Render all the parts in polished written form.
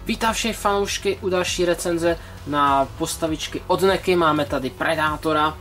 Vítám všechny fanoušky u další recenze na postavičky od NECA. Máme tady Predátora,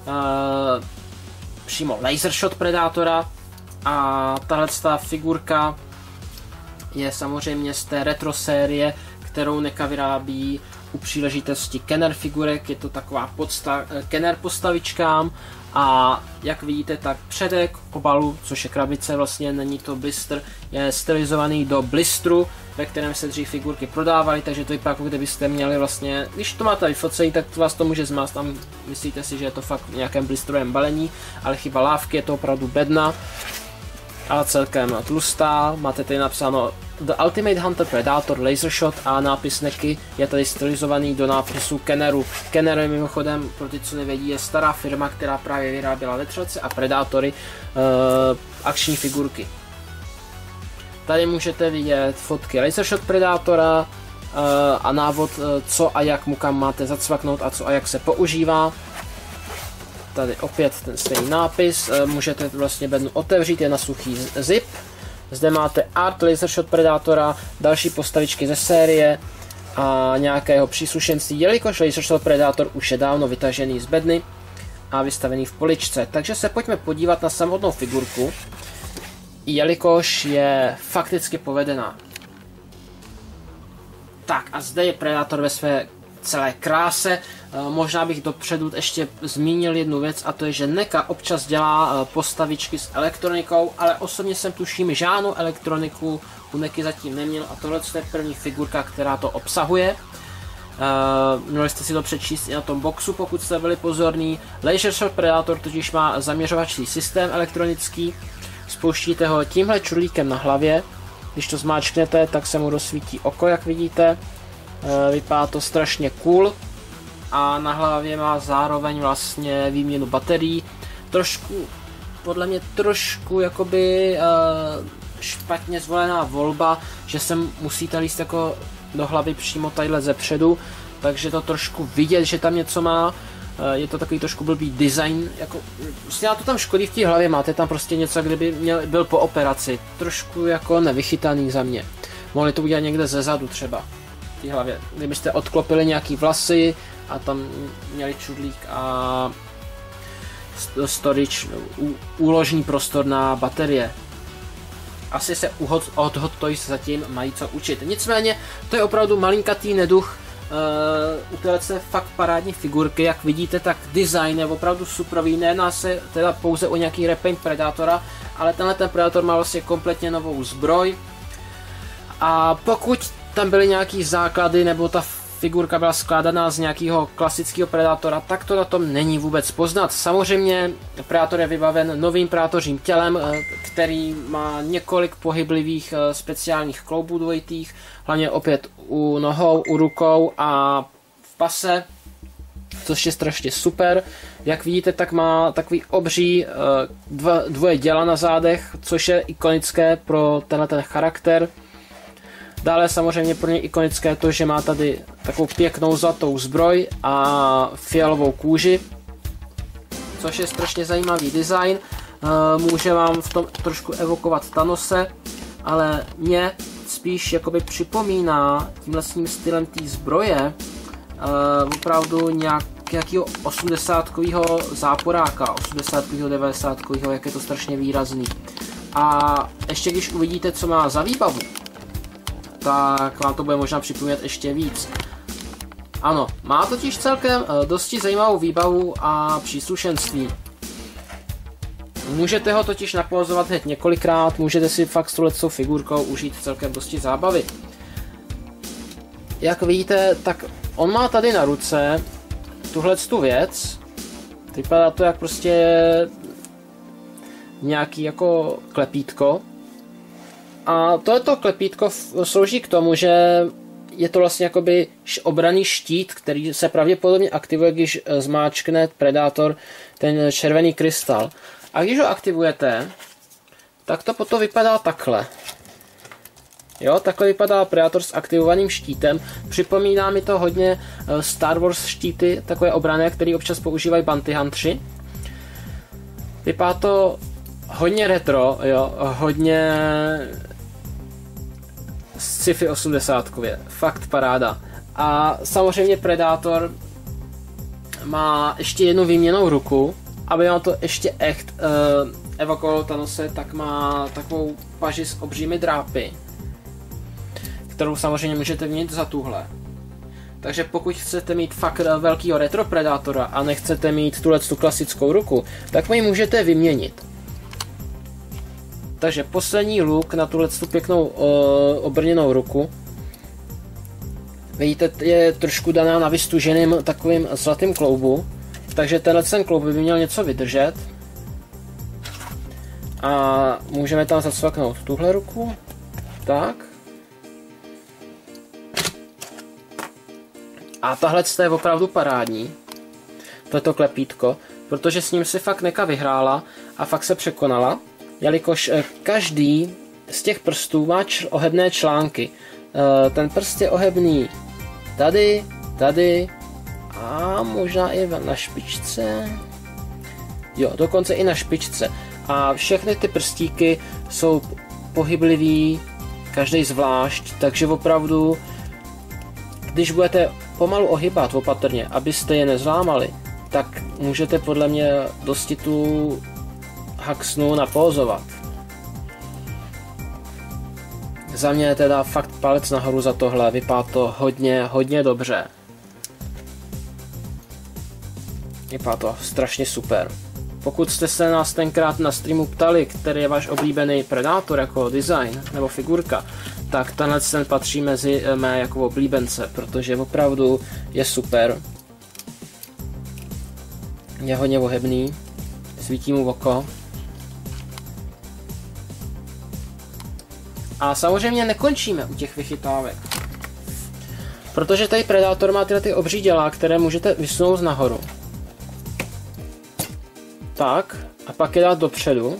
přímo Lasershot Predátora, a tahle figurka je samozřejmě z té retro série, kterou NECA vyrábí u příležitosti Kenner figurek. Je to taková Kenner postavičkám a jak vidíte, tak předek obalu, což je krabice, vlastně není to blister, je stylizovaný do blistru, ve kterém se dřív figurky prodávaly, takže to vypadá, jako kdybyste měli vlastně, když to máte vyfocený, tak vás to může zmást, tam myslíte si, že je to fakt v nějakém blistrovém balení, ale chyba lávky, je to opravdu bedna a celkem tlustá. Máte tady napsáno The Ultimate Hunter Predator Lasershot a nápis NECA je tady stylizovaný do nápisu Kenneru. Kenner, mimochodem, pro ty, co nevědí, je stará firma, která právě vyráběla vetřelce a Predátory, akční figurky. Tady můžete vidět fotky Lasershot Predátora a návod, co a jak mu kam máte zacvaknout a co a jak se používá. Tady opět ten stejný nápis, můžete vlastně bednu otevřít, je na suchý zip. Zde máte art Lasershot Predátora, další postavičky ze série a nějakého příslušenství, jelikož Lasershot Predátor už je dávno vytažený z bedny a vystavený v poličce. Takže se pojďme podívat na samotnou figurku, jelikož je fakticky povedená. Tak a zde je Predátor ve své celé kráse. Možná bych dopředu ještě zmínil jednu věc, a to je, že NECA občas dělá postavičky s elektronikou, ale osobně jsem tuším žádnou elektroniku u NECA zatím neměl a tohle je první figurka, která to obsahuje. Měli jste si to přečíst i na tom boxu, pokud jste byli pozorní. Lasershot Predator totiž má zaměřovací systém elektronický, spouštíte ho tímhle čudlíkem na hlavě, když to zmáčknete, tak se mu rozsvítí oko, jak vidíte. Vypadá to strašně cool a na hlavě má zároveň vlastně výměnu baterií. Trošku, podle mě trošku jakoby špatně zvolená volba, že se musíte líst jako do hlavy přímo tadyhle zepředu, takže to trošku vidět, že tam něco má. Je to takový trošku blbý design, jako, prostě to tam škodí v té hlavě, máte tam prostě něco, kdyby byl po operaci, trošku jako nevychytaný za mě. Mohli to udělat někde ze zadu třeba, v té hlavě, kdybyste odklopili nějaký vlasy a tam měli čudlík a storage, úložní prostor na baterie. Asi se od Hot Toys zatím mají co učit, nicméně to je opravdu malinkatý neduch. U téhle fakt parádní figurky, jak vidíte, tak design je opravdu superový, nejedná se teda pouze o nějaký repaint Predátora, ale tenhle ten Predator má vlastně kompletně novou zbroj a pokud tam byly nějaký základy nebo ta figurka byla skládaná z nějakého klasického Predátora, tak to na tom není vůbec poznat. Samozřejmě Predátor je vybaven novým predátořím tělem, který má několik pohyblivých speciálních kloubů dvojitých, hlavně opět u nohou, u rukou a v pase, což je strašně super. Jak vidíte, tak má takový obří dvoje děla na zádech, což je ikonické pro tenhle charakter. Dále samozřejmě pro ně ikonické to, že má tady takovou pěknou zlatou zbroj a fialovou kůži, což je strašně zajímavý design. Může vám v tom trošku evokovat Thanose, ale mě spíš jakoby připomíná tímhle stylem té zbroje opravdu nějakého 80kového záporáka, 80kového, 90kového, jak je to strašně výrazný. A ještě když uvidíte, co má za výbavu, tak vám to bude možná připomínat ještě víc. Ano, má totiž celkem dosti zajímavou výbavu a příslušenství. Můžete ho totiž napozovat hned několikrát, můžete si fakt s touhletou figurkou užít celkem dosti zábavy. Jak vidíte, tak on má tady na ruce tuhletu věc. Vypadá to jak prostě nějaký jako klepítko. A tohleto klepítko slouží k tomu, že je to vlastně jakoby obranný štít, který se pravděpodobně aktivuje, když zmáčkne Predátor ten červený krystal. A když ho aktivujete, tak to potom vypadá takhle. Jo, takhle vypadá Predátor s aktivovaným štítem. Připomíná mi to hodně Star Wars štíty, takové obranné, které občas používají bounty huntři. Vypadá to hodně retro, jo, hodně sci-fi 80kově, fakt paráda. A samozřejmě Predator má ještě jednu výměnnou ruku, aby měl to ještě echt evokovalo Thanose, tak má takovou paži s obřími drápy, kterou samozřejmě můžete vyměnit za tuhle. Takže pokud chcete mít fakt velkýho retro Predátora a nechcete mít tu klasickou ruku, tak mi ji můžete vyměnit. Takže poslední look na tuhle pěknou obrněnou ruku. Vidíte, je trošku daná na vystuženým takovým zlatým kloubu, takže tenhle kloub by měl něco vydržet. A můžeme tam zacvaknout tuhle ruku. Tak. A tahle je opravdu parádní. Toto klepítko, protože s ním si fakt Neka vyhrála a fakt se překonala, jelikož každý z těch prstů má ohebné články. Ten prst je ohebný tady, tady a možná i na špičce. Jo, dokonce i na špičce. A všechny ty prstíky jsou pohyblivý, každý zvlášť, takže opravdu, když budete pomalu ohybat opatrně, abyste je nezlámali, tak můžete podle mě dosti tu haxnu napózovat. Za mě teda fakt palec nahoru za tohle, vypadá to hodně dobře. Vypadá to strašně super. Pokud jste se nás tenkrát na streamu ptali, který je váš oblíbený Predator jako design nebo figurka, tak tenhle ten patří mezi mé jako oblíbence, protože opravdu je super. Je hodně ohebný, svítí mu oko. A samozřejmě nekončíme u těch vychytávek. Protože tady Predator má tyhle ty obří děla, které můžete vysunout nahoru. Tak, a pak je dát dopředu.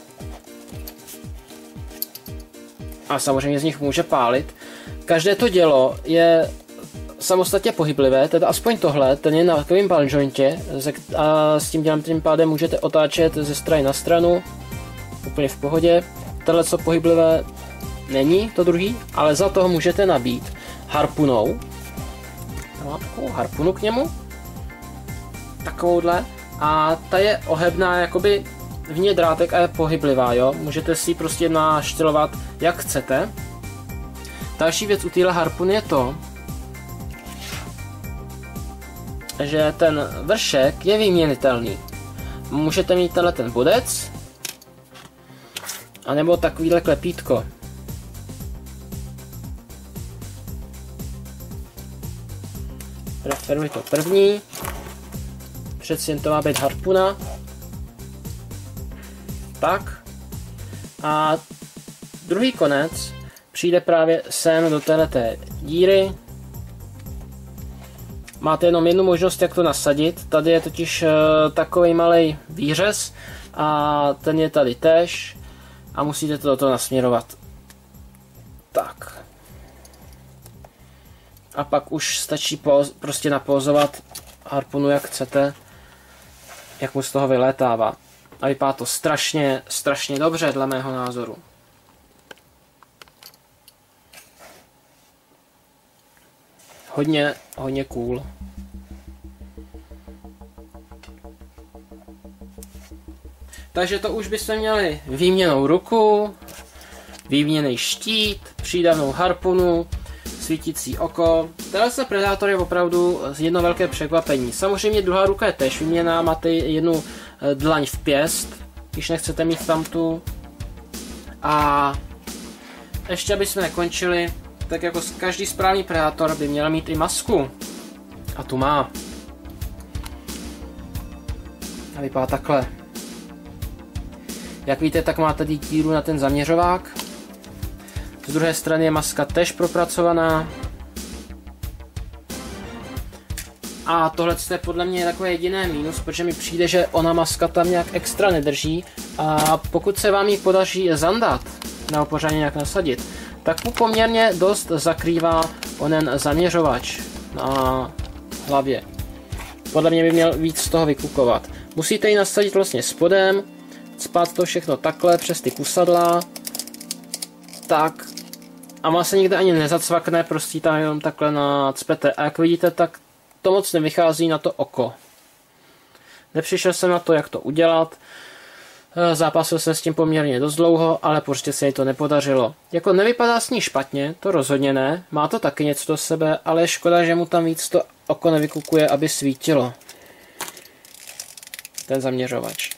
A samozřejmě z nich může pálit. Každé to dělo je samostatně pohyblivé, teda aspoň tohle, ten je na takovým balljointě a s tím dělem tím pádem můžete otáčet ze strany na stranu, úplně v pohodě. Tohle co pohyblivé není, to druhý, ale za toho můžete nabít harpunou. Mám takovou harpunu k němu. Takovouhle. A ta je ohebná, jakoby vně drátek a je pohyblivá, jo. Můžete si ji prostě naštilovat jak chcete. Další věc u téhle harpuny je to, že ten vršek je vyměnitelný. Můžete mít tenhle ten bodec, anebo takovýhle klepítko. Preferuji to první. Přeci jen to má být harpuna. Tak. A druhý konec přijde právě sem do téhleté díry. Máte jenom jednu možnost, jak to nasadit. Tady je totiž takový malý výřez a ten je tady též a musíte to do toho nasměrovat. Tak. A pak už stačí prostě napózovat harpunu jak chcete, jak mu z toho vylétává. A vypadá to strašně dobře dle mého názoru. Hodně cool. Takže to už byste měli výměnnou ruku, výměnný štít, přídavnou harpunu, svítící oko. Tenhle se Predator je opravdu jedno velké překvapení. Samozřejmě druhá ruka je též výměná, máte jednu dlaň v pěst, když nechcete mít tamtu. A ještě abychom nekončili, tak jako každý správný Predator by měl mít i masku. A tu má. A vypadá takhle. Jak víte, tak má tady díru na ten zaměřovák. Z druhé strany je maska též propracovaná. A tohle je podle mě takové jediné mínus, protože mi přijde, že ona maska tam nějak extra nedrží. A pokud se vám ji podaří zandat, nebo pořádně nějak nasadit, tak mu poměrně dost zakrývá onen zaměřovač na hlavě. Podle mě by měl víc z toho vykukovat. Musíte ji nasadit vlastně spodem, cpat to všechno takhle přes ty pusadla. Tak. a vlastně nikde ani nezacvakne, prostě tam jenom takhle nacpete. A jak vidíte, tak to moc nevychází na to oko. Nepřišel jsem na to, jak to udělat. Zápasil jsem s tím poměrně dost dlouho, ale prostě se mi to nepodařilo. Jako nevypadá s ní špatně, to rozhodně ne. Má to taky něco do sebe, ale je škoda, že mu tam víc to oko nevykukuje, aby svítilo. Ten zaměřovač.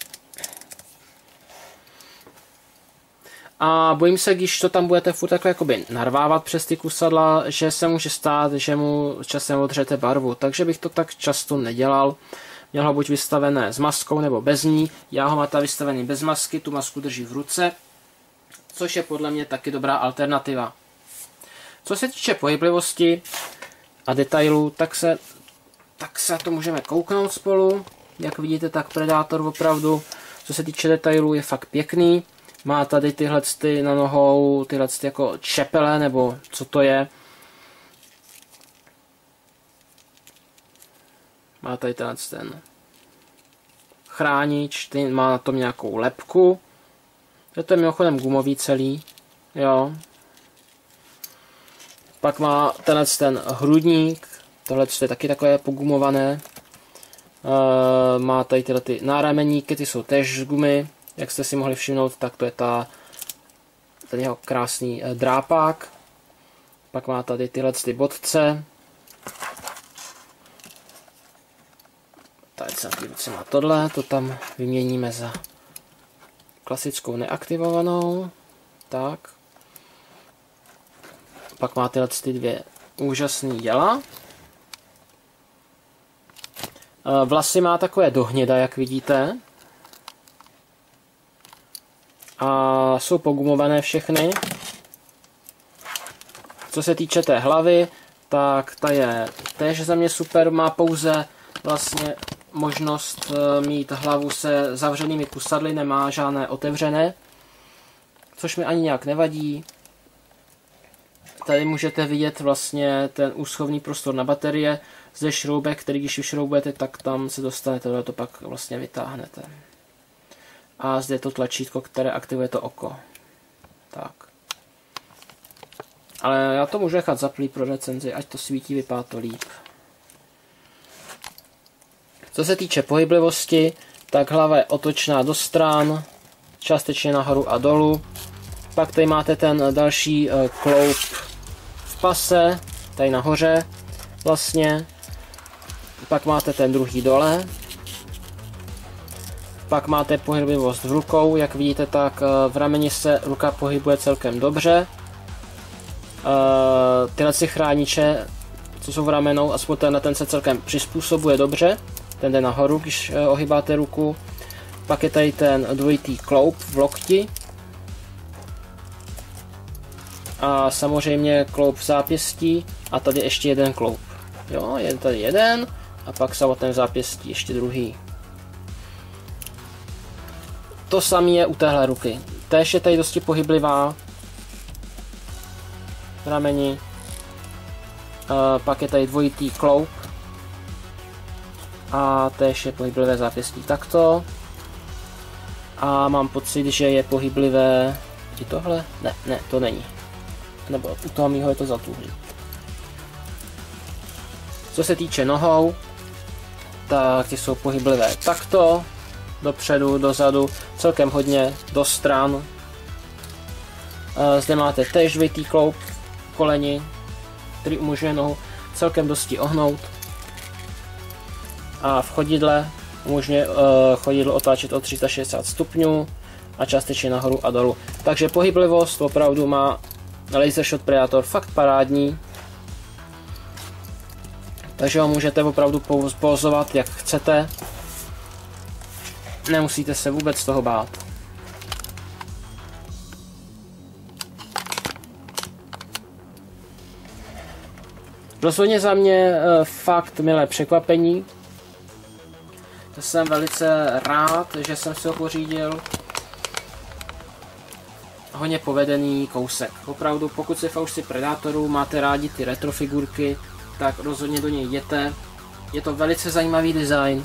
A bojím se, když to tam budete furt takhle jakoby narvávat přes ty kusadla, že se může stát, že mu časem odřete barvu. Takže bych to tak často nedělal. Měl ho buď vystavené s maskou nebo bez ní. Já ho mám tady vystavený bez masky, tu masku drží v ruce, což je podle mě taky dobrá alternativa. Co se týče pohyblivosti a detailů, tak se na to můžeme kouknout spolu. Jak vidíte, tak Predator opravdu, co se týče detailů, je fakt pěkný. Má tady tyhle na nohou, tyhle jako čepele, nebo co to je. Má tady ten chránič, má na tom nějakou lepku. To je mimochodem gumový celý. Jo. Pak má ten hrudník, tohle je taky takové pogumované. Má tady tyhle ty nárameníky, ty jsou též z gumy. Jak jste si mohli všimnout, tak to je ten jeho krásný drápák. Pak má tady tyhle ty bodce. Tady se na ruce má tohle, to tam vyměníme za klasickou neaktivovanou. Tak. Pak má tyhle ty dvě úžasné děla. Vlasy má takové dohněda, jak vidíte. A jsou pogumované všechny. Co se týče té hlavy, tak ta je též za mě super. Má pouze vlastně možnost mít hlavu se zavřenými kusadly, nemá žádné otevřené, což mi ani nějak nevadí. Tady můžete vidět vlastně ten úschovný prostor na baterie ze šroubek, který když vyšroubujete, tak tam se dostanete, to pak vlastně vytáhnete. A zde je to tlačítko, které aktivuje to oko. Tak. Ale já to můžu nechat zaplý pro recenzi, ať to svítí, vypadá to líp. Co se týče pohyblivosti, tak hlava je otočná do stran, částečně nahoru a dolů. Pak tady máte ten další kloup v pase, tady nahoře vlastně. Pak máte ten druhý dole. Pak máte pohyblivost v rukou, jak vidíte, tak v rameni se ruka pohybuje celkem dobře. Tyhle si chrániče, co jsou v ramenou, aspoň ten se celkem přizpůsobuje dobře. Ten jde nahoru, když ohýbáte ruku. Pak je tady ten dvojitý kloup v lokti. A samozřejmě kloup v zápěstí. A tady ještě jeden kloup. Jo, je tady jeden. A pak samotné v zápěstí ještě druhý. To samé je u téhle ruky. Též je tady dosti pohyblivá. V rameni. Pak je tady dvojitý kloup. A též je pohyblivé zápěstí takto. A mám pocit, že je pohyblivé i tohle? Ne, to není. Nebo u toho mýho je to zatuhlý. Co se týče nohou, tak ty jsou pohyblivé takto. Dopředu, dozadu, celkem hodně, do stran. Zde máte též dvojitý kloup v koleni, který umožňuje nohu celkem dosti ohnout. A v chodidle umožňuje chodidlo otáčet o 360 stupňů a částečně nahoru a dolů. Takže pohyblivost opravdu má Laser Shot Predator fakt parádní. Takže ho můžete opravdu pozovat jak chcete. Nemusíte se vůbec toho bát. Rozhodně za mě fakt milé překvapení. Jsem velice rád, že jsem si ho pořídil. Hodně povedený kousek. Opravdu, pokud si fanoušci Predatorů máte rádi ty retro figurky, tak rozhodně do něj jděte. Je to velice zajímavý design.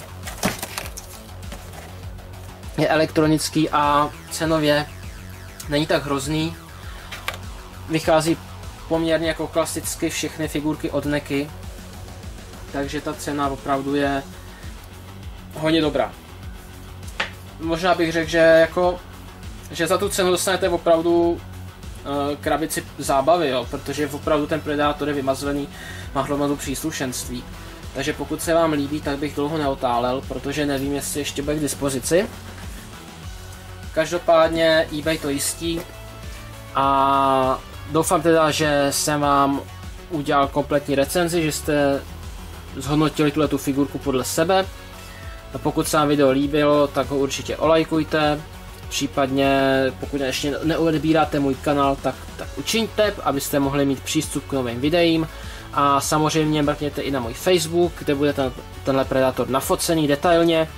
Je elektronický a cenově není tak hrozný. Vychází poměrně jako klasicky všechny figurky od NECy, takže ta cena opravdu je hodně dobrá. Možná bych řekl, že za tu cenu dostanete opravdu krabici zábavy, jo, protože opravdu ten Predator je vymazlený, má hromadu příslušenství. Takže pokud se vám líbí, tak bych dlouho neotálel, protože nevím, jestli ještě bude k dispozici. Každopádně eBay to jistí a doufám teda, že jsem vám udělal kompletní recenzi, že jste zhodnotili tu figurku podle sebe. A pokud se vám video líbilo, tak ho určitě olajkujte. Případně pokud ještě neodebíráte můj kanál, tak učiňte, abyste mohli mít přístup k novým videím. A samozřejmě mrkněte i na můj Facebook, kde bude tenhle Predator nafocený detailně.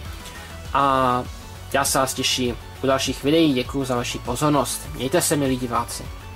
A já se vás těším u dalších videí, děkuji za vaši pozornost. Mějte se, milí diváci.